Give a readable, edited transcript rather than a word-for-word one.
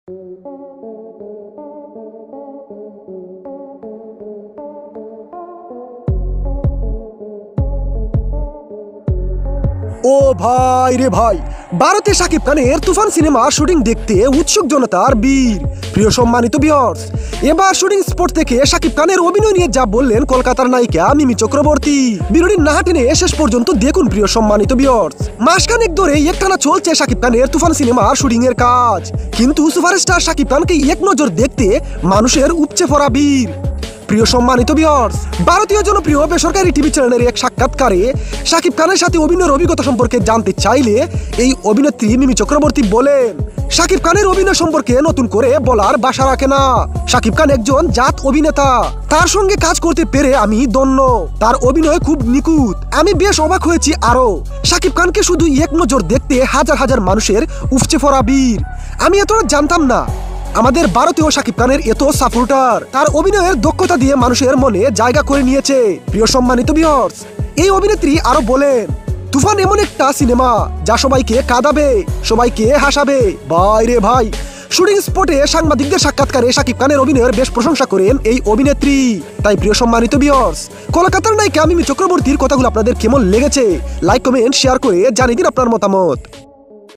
ও ভাই রে ভাই, ভারতে শাকিব খানের তুফান সিনেমার শুটিং দেখতে উৎসুক জনতার বীর। প্রিয় সম্মানিত ভিউয়ার্স, এবার শুটিং স্পট থেকে শাকিব খানের অভিনয় নিয়ে যা বললেন কলকাতার নায়িকা মিমি চক্রবর্তী, ভিডিওটি না টেনে শেষ পর্যন্ত দেখুন। প্রিয় সম্মানিত ভিউয়ার্স, মাসখানেক ধরে একটানা চলছে শাকিব খানের তুফান সিনেমার শুটিং এর কাজ, কিন্তু সুপারস্টার শাকিব খানকে এক নজর দেখতে মানুষের উপচে পড়া বীর। প্রিয় সম্মানিত ভিউয়ার্স, ভারতীয় জনপ্রিয় বেসরকারি টিভি চ্যানেলের এক সাক্ষাৎকারে শাকিব খানের সাথে অভিনয়ের অভিজ্ঞতা সম্পর্কে জানতে চাইলে এই অভিনেত্রী মিমি চক্রবর্তী বলেন, শাকিব খানের অভিনয় সম্পর্কে নতুন করে বলার ভাষা রাখে না। শাকিব খান একজন জাত অভিনেতা, তার সঙ্গে কাজ করতে পেরে আমি ধন্য। তার অভিনয় খুব নিখুঁত, আমি বেশ অবাক হয়েছি। আরো শাকিব খানকে শুধু এক নজর দেখতে হাজার হাজার মানুষের উপচে পড়া বীর। আমি এতটা জানতাম না আমাদের ভারতীয় শাকিব খানের এত সাপোর্টার। তার অভিনয়ের দক্ষতা দিয়ে মানুষের মনে জায়গা করে নিয়েছে। প্রিয় সম্মানিত ভিউয়ার্স, এই অভিনেত্রী আরো বলেন, তুফান এমন একটা সিনেমা যা সবাইকে কাঁদাবে, সবাইকে হাসাবে। ভাই রে ভাই, শুটিং স্পটে সাংবাদিকদের সাক্ষাৎকারে শাকিব খানের অভিনয়ের বেশ প্রশংসা করেন এই অভিনেত্রী। তাই প্রিয় সম্মানিত ভিউয়ার্স, কলকাতার নায়িকা মিমি চক্রবর্তীর কথাগুলো আপনাদের কেমন লেগেছে লাইক কমেন্ট শেয়ার করে জানিয়ে দিন আপনার মতামত।